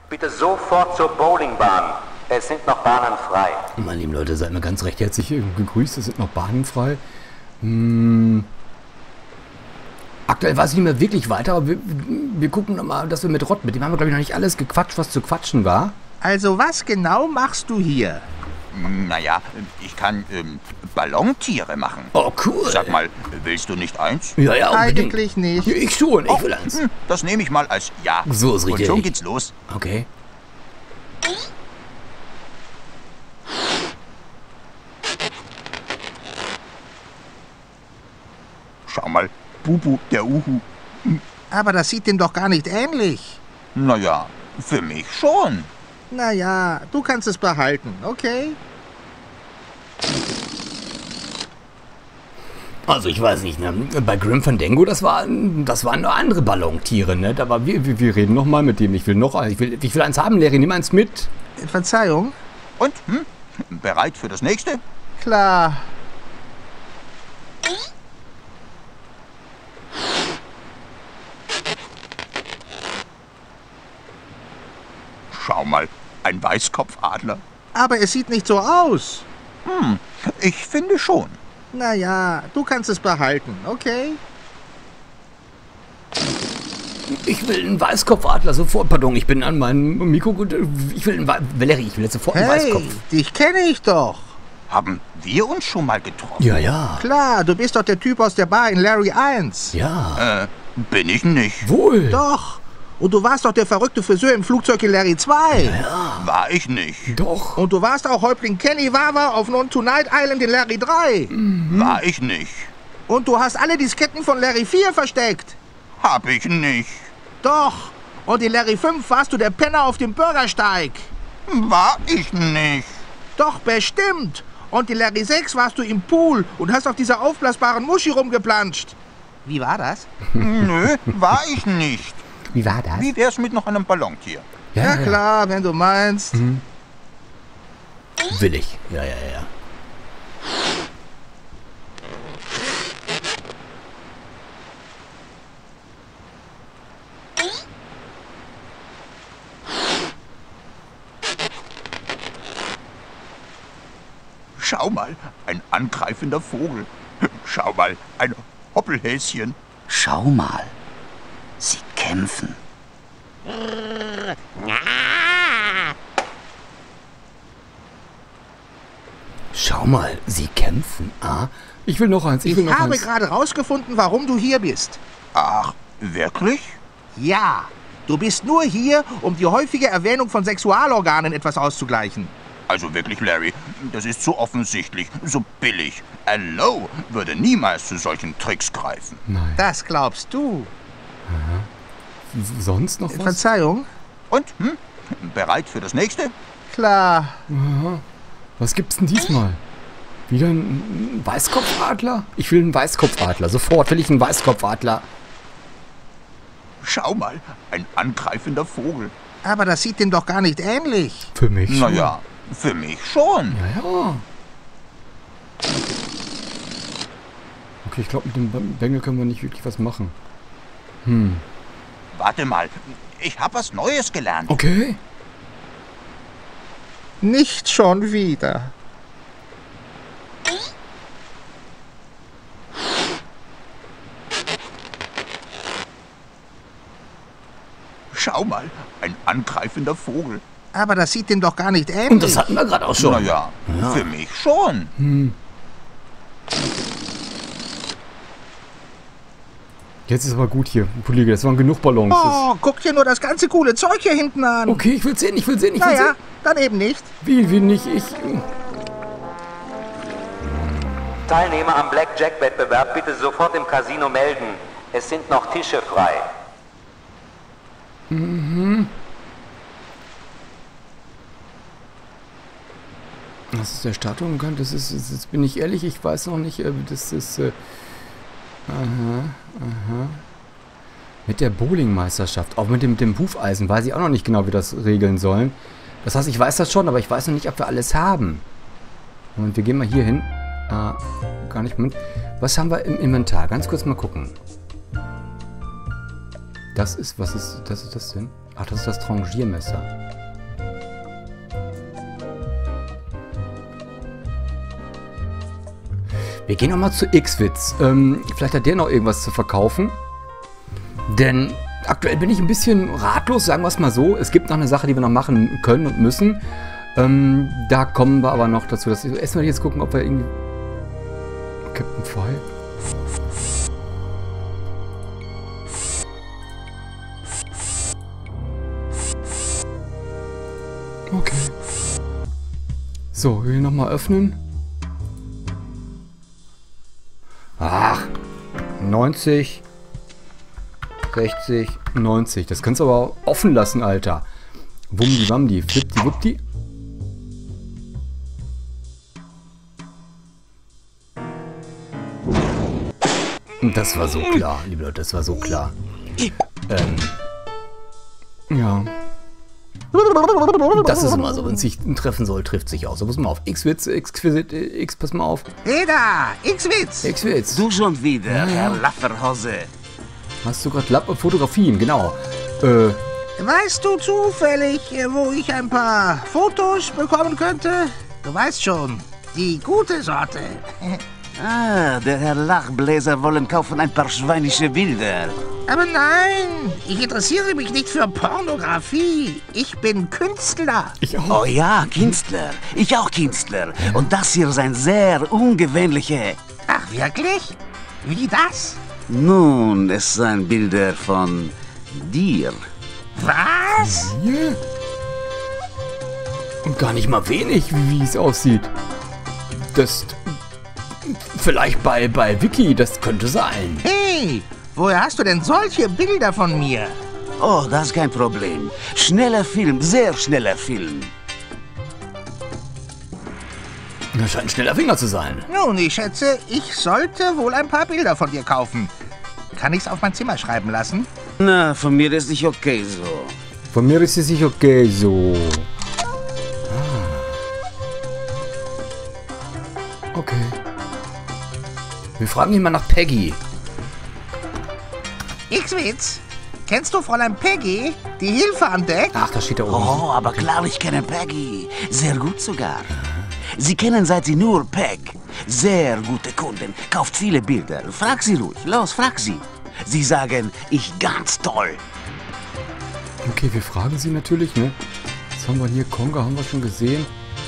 Bitte sofort zur Bowlingbahn. Es sind noch Bahnen frei. Meine lieben Leute, seid mir ganz recht herzlich gegrüßt. Es sind noch Bahnen frei. Aktuell weiß ich nicht mehr wirklich weiter, aber wir gucken nochmal, dass wir mit Rott, mit dem haben wir, glaube ich, noch nicht alles gequatscht, was zu quatschen war. Also was genau machst du hier? Naja, ich kann Ballontiere machen. Oh, cool. Sag mal, willst du nicht eins? Ja, ja, unbedingt. Eigentlich nicht. Ich schon, ich will eins. Das nehme ich mal als Ja. So ist richtig. Und schon geht's los. Okay. Schau mal, Bubu, der Uhu. Aber das sieht dem doch gar nicht ähnlich. Naja, für mich schon. Naja, du kannst es behalten, okay? Also ich weiß nicht, ne? Bei Grim Fandango, das waren nur andere Ballontiere, ne? Aber wir reden noch mal mit dem. Ich will eins haben, Larry, nimm eins mit. Verzeihung? Und, bereit für das nächste? Klar. Schau mal, ein Weißkopfadler. Aber es sieht nicht so aus. Ich finde schon. Naja, du kannst es behalten, okay? Ich will einen Weißkopfadler sofort. Pardon, ich bin an meinem Mikro. Ich will Valerie, ich will jetzt sofort einen Weißkopf. Dich kenne ich doch. Haben wir uns schon mal getroffen? Ja, ja. Klar, du bist doch der Typ aus der Bar in Larry 1. Ja. Bin ich nicht. Wohl. Doch. Und du warst doch der verrückte Friseur im Flugzeug in Larry 2. Ja. War ich nicht. Doch. Und du warst auch Häuptling Kenny Wawa auf Non Tonight Island in Larry 3. War ich nicht. Und du hast alle Disketten von Larry 4 versteckt. Hab ich nicht. Doch. Und in Larry 5 warst du der Penner auf dem Bürgersteig. War ich nicht. Doch, bestimmt. Und in Larry 6 warst du im Pool und hast auf dieser aufblasbaren Muschi rumgeplanscht. Wie war das? Nö, war ich nicht. Wie war das? Wie wär's mit noch einem Ballontier? Ja, klar, wenn du meinst. Will ich. Ja, ja, ja. Schau mal, ein angreifender Vogel. Schau mal, ein Hoppelhäschen. Schau mal, sie kämpfen. Schau mal, sie kämpfen. Ah, ich will noch eins. Ich habe gerade rausgefunden, warum du hier bist. Ach, wirklich? Ja, du bist nur hier, um die häufige Erwähnung von Sexualorganen etwas auszugleichen. Also wirklich, Larry, das ist so offensichtlich, so billig. Allo würde niemals zu solchen Tricks greifen. Nein. Das glaubst du. Sonst noch was? Verzeihung? Und, bereit für das nächste? Klar. Was gibt's denn diesmal? Wieder ein Weißkopfadler? Ich will einen Weißkopfadler. Sofort will ich einen Weißkopfadler. Schau mal, ein angreifender Vogel. Aber das sieht dem doch gar nicht ähnlich. Für mich schon. Naja, für mich schon. Ja, ja. Okay, ich glaube, mit dem Bengel können wir nicht wirklich was machen. Warte mal, ich habe was Neues gelernt. Okay. Nicht schon wieder. Schau mal, ein angreifender Vogel. Aber das sieht dem doch gar nicht ähnlich. Und das hatten wir gerade auch schon. Naja, für mich schon. Jetzt ist aber gut hier, Kollege. Das waren genug Ballons. Oh, guck dir nur das ganze coole Zeug hier hinten an. Okay, ich will sehen, ich will sehen, ich will Naja, sehen. dann eben nicht. Wie nicht? Teilnehmer am Blackjack-Wettbewerb bitte sofort im Casino melden. Es sind noch Tische frei. Das ist der Startpunkt. Das ist, jetzt bin ich ehrlich, ich weiß noch nicht, das ist, Mit der Bowlingmeisterschaft, auch mit dem Hufeisen, weiß ich auch noch nicht genau, wie das regeln sollen. Das heißt, ich weiß das schon, aber ich weiß noch nicht, ob wir alles haben. Und wir gehen mal hier hin. Gar nicht, Moment. Was haben wir im Inventar? Ganz kurz mal gucken. Das ist, was ist das denn? Ach, das ist das Trangiermesser. Wir gehen nochmal zu X-Witz. Vielleicht hat der noch irgendwas zu verkaufen. Denn aktuell bin ich ein bisschen ratlos, sagen wir es mal so. Es gibt noch eine Sache, die wir noch machen können und müssen. Da kommen wir aber noch dazu. Erstmal jetzt gucken, ob wir irgendwie... Captain Fire. Okay. So, hier nochmal öffnen. Ach, 90, 60, 90. Das kannst du aber offen lassen, Alter. Wumdi-wamdi, flippdi-wuppdi. Das war so klar, liebe Leute, das war so klar. Ja. Das ist immer so, wenn es sich treffen soll, trifft sich aus. So, pass mal auf. X-Witz, X, pass mal auf. Hey da, X-Witz. X-Witz. Du schon wieder, Herr Lafferhose. Hast du gerade Fotografien, genau. Weißt du zufällig, wo ich ein paar Fotos bekommen könnte? Du weißt schon, die gute Sorte. Ah, der Herr Lachbläser wollen kaufen ein paar schweinische Bilder. Aber nein, ich interessiere mich nicht für Pornografie. Ich bin Künstler. Ich auch. Oh ja, Künstler. Ich auch Künstler. Und das hier ist ein sehr ungewöhnliche. Ach, wirklich? Wie das? Nun, es sind Bilder von dir. Was? Hier? Und gar nicht mal wenig, wie es aussieht. Das... Vielleicht bei Vicky, das könnte sein. Hey, woher hast du denn solche Bilder von mir? Oh, das ist kein Problem. Schneller Film, sehr schneller Film. Das scheint ein schneller Finger zu sein. Nun, ich schätze, ich sollte wohl ein paar Bilder von dir kaufen. Kann ich's auf mein Zimmer schreiben lassen? Na, von mir ist nicht okay so. Von mir ist es nicht okay so. Okay. Wir fragen ihn mal nach Peggy. X-Witz, kennst du Fräulein Peggy, die Hilfe an Deck? Ach, da steht da oben. Oh, aber klar, ich kenne Peggy. Sehr gut sogar. Sie kennen seit sie nur Peg. Sehr gute Kunden. Kauft viele Bilder. Frag sie ruhig. Los, frag sie. Sie sagen, ich ganz toll. Okay, wir fragen sie natürlich, ne? Was haben wir hier? Konga haben wir schon gesehen.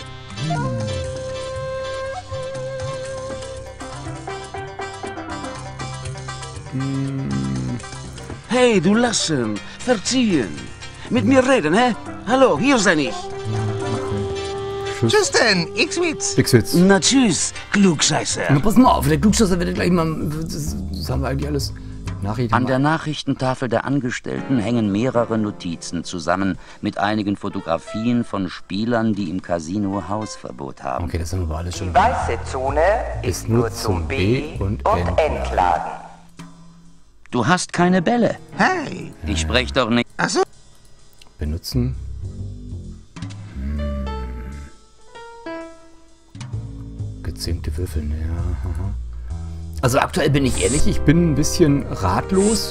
Hey, du lassen. Verziehen. Mit mir reden, hä? Hallo, hier bin ich. Tschüss denn, X-Witz. X-Witz. Na tschüss, Klugscheißer. Na, pass mal auf, der Klugscheißer wird gleich mal... Das haben wir eigentlich alles... Nachrichten. An der Nachrichtentafel der Angestellten hängen mehrere Notizen zusammen mit einigen Fotografien von Spielern, die im Casino Hausverbot haben. Okay, das haben wir alles schon... Die weiße Zone ist nur zum B- und Entladen. Du hast keine Bälle. Hey. Ich spreche doch nicht. Ach so. Benutzen. Gezähmte Würfel, ja. Aha. Also aktuell bin ich ehrlich, ich bin ein bisschen ratlos.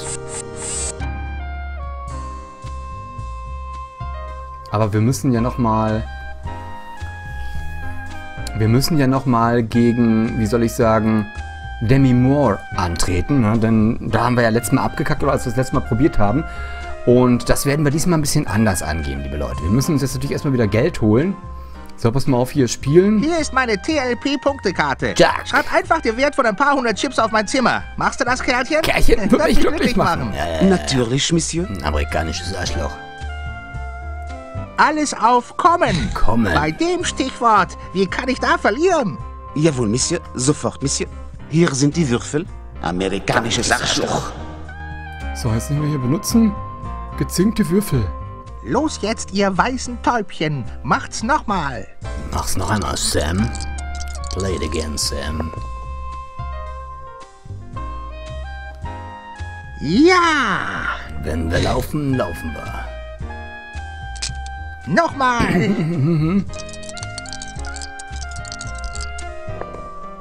Aber wir müssen ja nochmal... Wir müssen ja nochmal gegen, wie soll ich sagen, Demi Moore antreten. Ne? Denn da haben wir ja letztes Mal abgekackt, oder als wir das letzte Mal probiert haben. Und das werden wir diesmal ein bisschen anders angehen, liebe Leute. Wir müssen uns jetzt natürlich erstmal wieder Geld holen. So, pass mal auf, hier spielen. Hier ist meine TLP-Punktekarte. Jack. Schreib einfach den Wert von ein paar hundert Chips auf mein Zimmer. Machst du das, Kerlchen? Kerlchen, würde mich glücklich machen. Natürlich, Monsieur. Ein amerikanisches Arschloch. Alles auf Kommen. Kommen. Bei dem Stichwort. Wie kann ich da verlieren? Jawohl, Monsieur. Sofort, Monsieur. Hier sind die Würfel. Amerikanisches Arschloch. So, jetzt nehmen wir hier benutzen. Gezinkte Würfel. Los jetzt, ihr weißen Täubchen. Macht's nochmal. Mach's noch einmal, Sam. Play it again, Sam. Ja. Wenn wir laufen, laufen wir. Nochmal.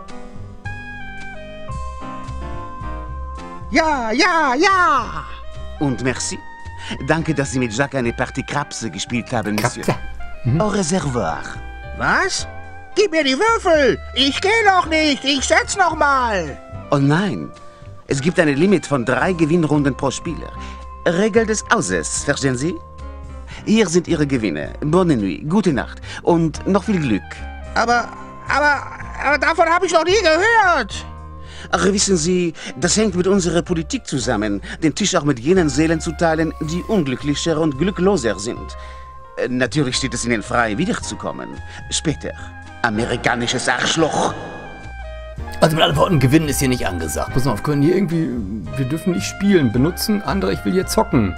Ja, ja, ja. Und merci. Danke, dass Sie mit Jacques eine Partie Krabse gespielt haben, Monsieur. Krabse. Au reservoir. Was? Gib mir die Würfel! Ich gehe noch nicht! Ich setz noch mal! Oh nein. Es gibt eine Limit von 3 Gewinnrunden pro Spieler. Regel des Hauses, verstehen Sie? Hier sind Ihre Gewinne. Bonne nuit, gute Nacht und noch viel Glück. Aber davon habe ich noch nie gehört! Ach, wissen Sie, das hängt mit unserer Politik zusammen, den Tisch auch mit jenen Seelen zu teilen, die unglücklicher und glückloser sind. Natürlich steht es Ihnen frei, wiederzukommen. Später. Amerikanisches Arschloch. Also mit anderen Worten, gewinnen ist hier nicht angesagt. Pass mal auf, können hier irgendwie... Wir dürfen nicht spielen, benutzen. Andere, ich will hier zocken.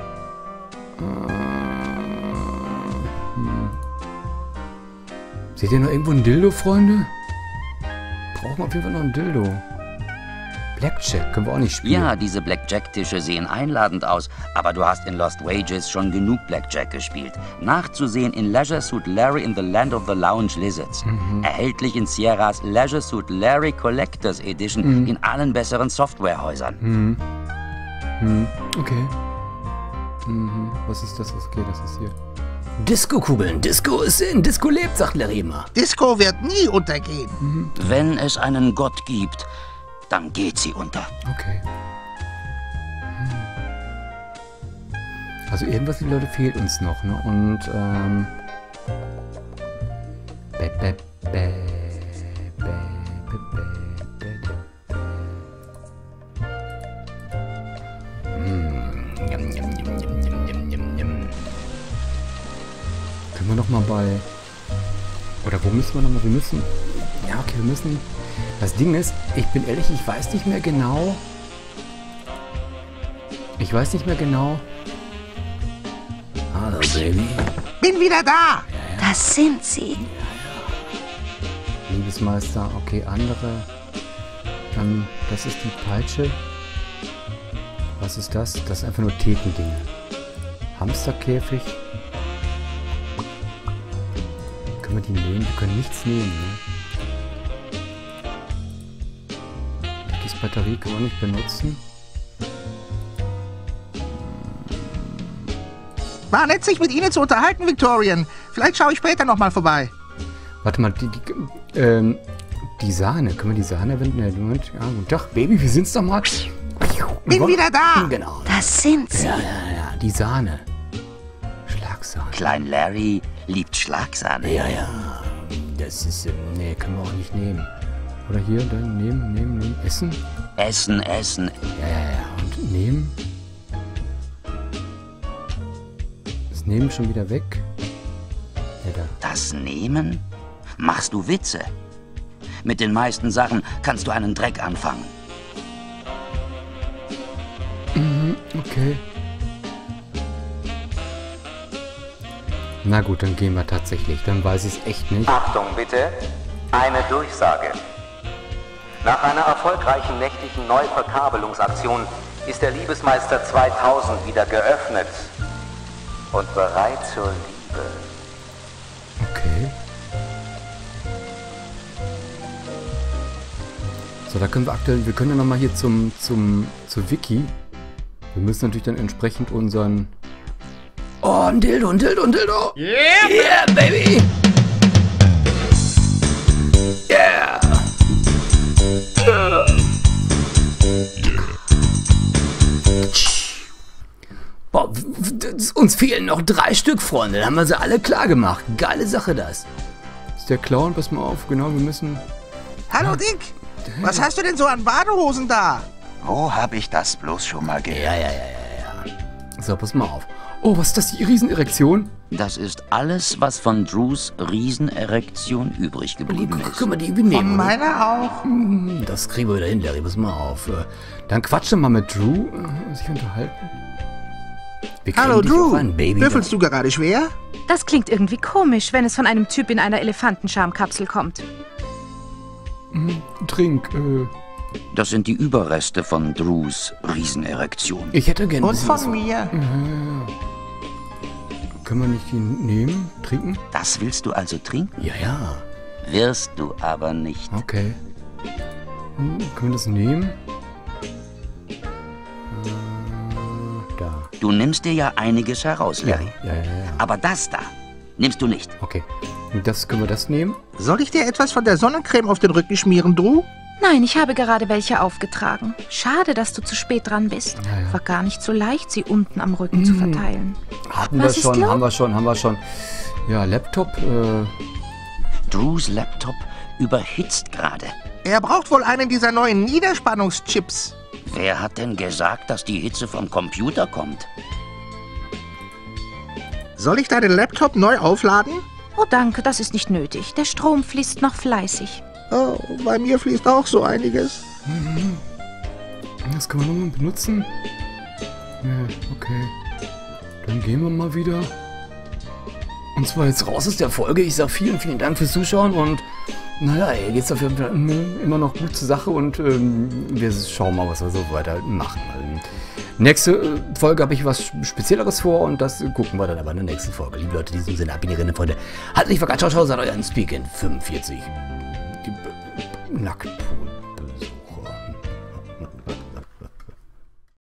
Seht ihr noch irgendwo ein Dildo, Freunde? Brauchen wir auf jeden Fall noch ein Dildo. Blackjack können wir auch nicht spielen. Ja, diese Blackjack-Tische sehen einladend aus, aber du hast in Lost Wages schon genug Blackjack gespielt. Nachzusehen in Leisure Suit Larry in the Land of the Lounge Lizards. Erhältlich in Sierras Leisure Suit Larry Collectors Edition in allen besseren Softwarehäusern. Okay. Was ist das? Okay, das ist hier. Disco-Kugeln. Disco ist in. Disco lebt, sagt Larry immer. Disco wird nie untergehen. Wenn es einen Gott gibt, dann geht sie unter. Okay. Also irgendwas, die Leute, fehlt uns noch, ne? Und, Können wir noch mal bei... Oder wo müssen wir noch mal? Wir müssen... Ja, okay, wir müssen... Das Ding ist, ich bin ehrlich, ich weiß nicht mehr genau... Hallo, Baby. Bin wieder da! Das sind sie. Liebesmeister, okay, andere. Das ist die Peitsche. Was ist das? Das ist einfach nur Thekendinge. Hamsterkäfig. Können wir die nehmen? Wir können nichts nehmen, ne? Die Batterie kann man nicht benutzen. War nett, sich mit Ihnen zu unterhalten, Victorian. Vielleicht schaue ich später nochmal vorbei. Warte mal, die Sahne. Können wir die Sahne wenden? Ja, Moment. Ja, guten Tag, Baby, wir sind's doch mal. Bin wieder da! Genau. Das sind sie. Ja, die Sahne. Schlagsahne. Klein Larry liebt Schlagsahne. Ja. Das ist, nee, können wir auch nicht nehmen. Oder hier, dann nehmen. Essen? Essen. Ja. Und nehmen. Das Nehmen schon wieder weg. Ja, da. Das Nehmen? Machst du Witze? Mit den meisten Sachen kannst du einen Dreck anfangen. Okay. Na gut, dann gehen wir tatsächlich. Dann weiß ich es echt nicht. Achtung bitte, eine Durchsage. Nach einer erfolgreichen nächtlichen Neuverkabelungsaktion ist der Liebesmeister 2000 wieder geöffnet und bereit zur Liebe. Okay. So, da können wir aktuell, wir können ja nochmal hier zu Wiki. Wir müssen natürlich dann entsprechend unseren... Oh, ein Dildo! Yeah, baby! Yeah! Boah, uns fehlen noch 3 Stück, Freunde. Dann haben wir sie alle klar gemacht. Geile Sache, das. Ist der Clown, pass mal auf. Genau, wir müssen... Hallo, Dick! Was hast du denn so an Badehosen da? Wo habe ich das bloß schon mal gehört? Ja. So, pass mal auf. Oh, was ist das, die Riesenerektion? Das ist alles, was von Drews Riesenerektion übrig geblieben ist. Können wir die irgendwie nehmen? Von meiner auch. Das kriegen wir wieder hin, Larry. Pass mal auf. Dann quatsch doch mal mit Drew. Sich unterhalten. Wir kriegen Hallo, dich auch Drew. an, Baby. Würfelst du gerade schwer? Das klingt irgendwie komisch, wenn es von einem Typ in einer Elefantenschamkapsel kommt. Trink. Das sind die Überreste von Drews Riesenerektion. Ich hätte gerne... Und von mir. Können wir nicht die nehmen? Trinken? Das willst du also trinken? Ja. Wirst du aber nicht. Okay. Können wir das nehmen? Du nimmst dir ja einiges heraus, Larry. Ja. Aber das da nimmst du nicht. Okay. Und das können wir das nehmen? Soll ich dir etwas von der Sonnencreme auf den Rücken schmieren, Drew? Nein, ich habe gerade welche aufgetragen. Schade, dass du zu spät dran bist. Ja. War gar nicht so leicht, sie unten am Rücken zu verteilen. Hatten wir schon, haben wir schon. Ja, Laptop, Drews Laptop überhitzt gerade. Er braucht wohl einen dieser neuen Niederspannungschips. Wer hat denn gesagt, dass die Hitze vom Computer kommt? Soll ich deinen Laptop neu aufladen? Oh, danke, das ist nicht nötig. Der Strom fließt noch fleißig. Oh, bei mir fließt auch so einiges. das können wir nochmal benutzen. Ja, okay. Dann gehen wir mal wieder. Und zwar jetzt raus aus der Folge. Ich sage vielen Dank fürs Zuschauen und naja, hier geht es auf jeden Fall immer noch gut zur Sache und wir schauen mal, was wir so weiter machen. Nächste Folge habe ich was Spezielleres vor und das gucken wir dann aber in der nächsten Folge. Liebe Leute, in diesem Sinne, Abonnierende, Freunde. Hat nicht vergessen, ciao, seid euer Speak in 45. Nacktpool.